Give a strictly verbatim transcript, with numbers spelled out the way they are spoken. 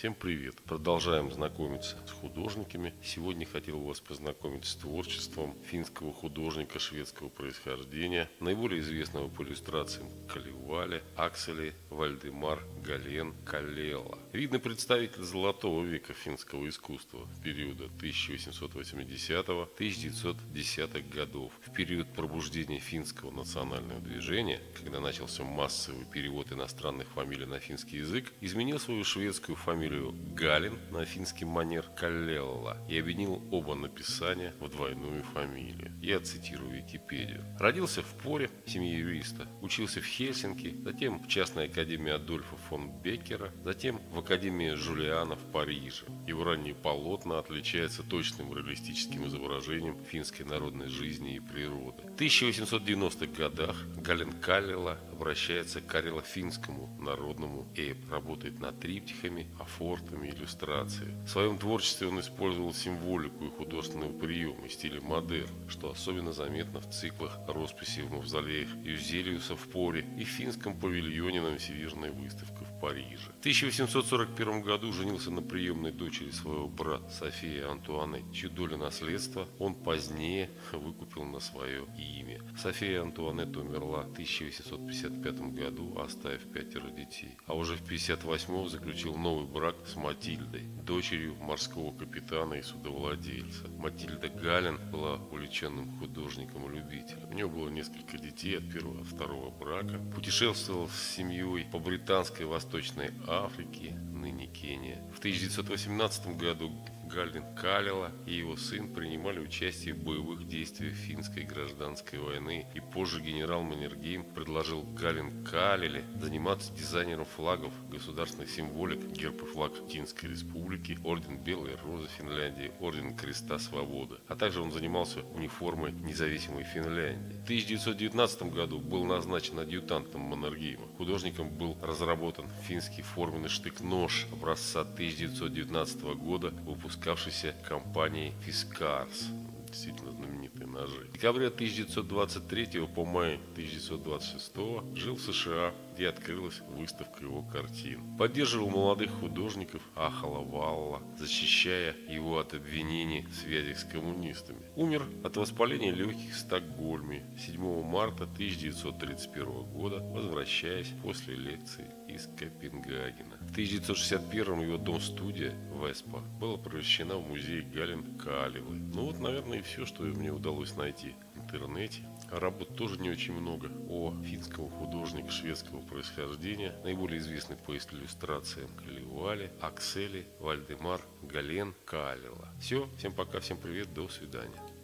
Всем привет! Продолжаем знакомиться с художниками. Сегодня хотел вас познакомить с творчеством финского художника шведского происхождения, наиболее известного по иллюстрациям Калевале, Аксели, Вальдемар, Гален, Каллела. Видный представитель золотого века финского искусства периода тысяча восемьсот восьмидесятого — тысяча девятьсот десятых годов. В период пробуждения финского национального движения, когда начался массовый перевод иностранных фамилий на финский язык, изменил свою шведскую фамилию Галин на финский манер Каллела и объединил оба написания в двойную фамилию. Я цитирую Википедию. Родился в Поре, в семье юриста, учился в Хельсинки, затем в частной академии Адольфа фон Беккера, затем в академии Жулиана в Париже. Его ранние полотна отличаются точным реалистическим изображением финской народной жизни и природы. В тысяча восемьсот девяностых годах Галин Каллела обращается к карело-финскому народному эпу, работает над триптихами, афортами, иллюстрацией. В своем творчестве он использовал символику и художественного приема в стиле модерн, что особенно заметно в циклах росписи в мавзолеях Юзелиуса в Поре и в финском павильоне на Всемирной выставке в Париже. В тысяча восемьсот сорок первом году женился на приемной дочери своего брата Софии Антуанетты, чью долю наследства он позднее выкупил на свое имя. София Антуанетта умерла в тысяча восемьсот пятьдесят пятом году, оставив пятеро детей. А уже в пятьдесят восьмом заключил новый брак с Матильдой, дочерью морского капитана и судовладельца. Матильда Галин была увлеченным художником и любителем. У нее было несколько детей от первого и второго брака. Путешествовал с семьей по британской Восточной Африке, ныне Кения. В тысяча девятьсот восемнадцатом году Галин Каллела и его сын принимали участие в боевых действиях финской гражданской войны, и позже генерал Маннергейм предложил Галин Каллеле заниматься дизайнером флагов, государственных символик, герб и флаг Финской республики, орден Белой розы Финляндии, орден Креста Свободы, а также он занимался униформой независимой Финляндии. В тысяча девятьсот девятнадцатом году был назначен адъютантом Маннергейма. Художником был разработан финский форменный штык-нож образца тысяча девятьсот девятнадцатого года, выпускавшийся компанией Fiskars. Действительно знаменитые ножи. В декабре тысяча девятьсот двадцать третьего по май тысяча девятьсот двадцать шестого жил в США, где открылась выставка его картин. Поддерживал молодых художников Ахала Валла, защищая его от обвинений в связях с коммунистами. Умер от воспаления легких в Стокгольме седьмого марта тысяча девятьсот тридцать первого года, возвращаясь после лекции из Копенгагена. В тысяча девятьсот шестьдесят первом его дом-студия Веспа была превращена в музей Галин Каллелы. Ну вот, наверное, и все, что мне удалось найти в интернете. Работ тоже не очень много о финском художнике шведского происхождения, наиболее известный по иллюстрациям Калевале, Аксели, Вальдемар, Гален, Каллела. Все, всем пока, всем привет, до свидания.